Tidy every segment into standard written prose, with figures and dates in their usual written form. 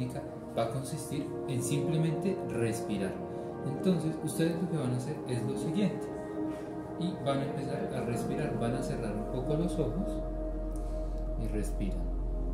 técnica va a consistir en simplemente respirar. Entonces ustedes lo que van a hacer es lo siguiente, y van a empezar a respirar, van a cerrar un poco los ojos y respiran.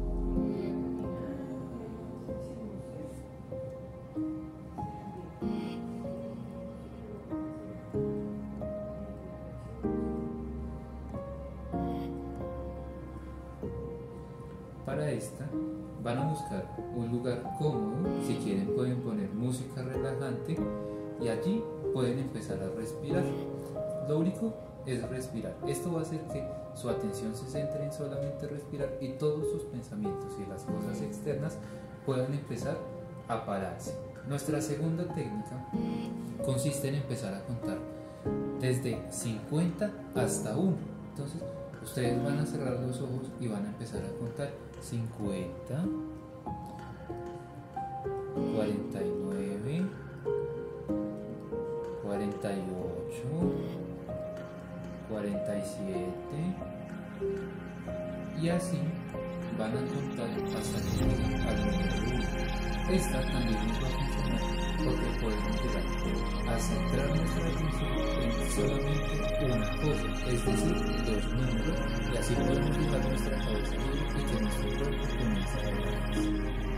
Para esta van a buscar un lugar cómodo, si quieren pueden poner música relajante y allí pueden empezar a respirar. Lo único es respirar. Esto va a hacer que su atención se centre en solamente respirar y todos sus pensamientos y las cosas externas puedan empezar a pararse. Nuestra segunda técnica consiste en empezar a contar desde 50 hasta 1. Entonces ustedes van a cerrar los ojos y van a empezar a contar 50, 49, 48, 47 y así van a contar hasta que lleguen al número 1. Esta también nos va a funcionar porque podemos llegar a centrar nuestra atención en solamente una cosa, es decir, 2 números, y así podemos dejar nuestra cabeza libre y que nuestro cuerpo comience a relajarse.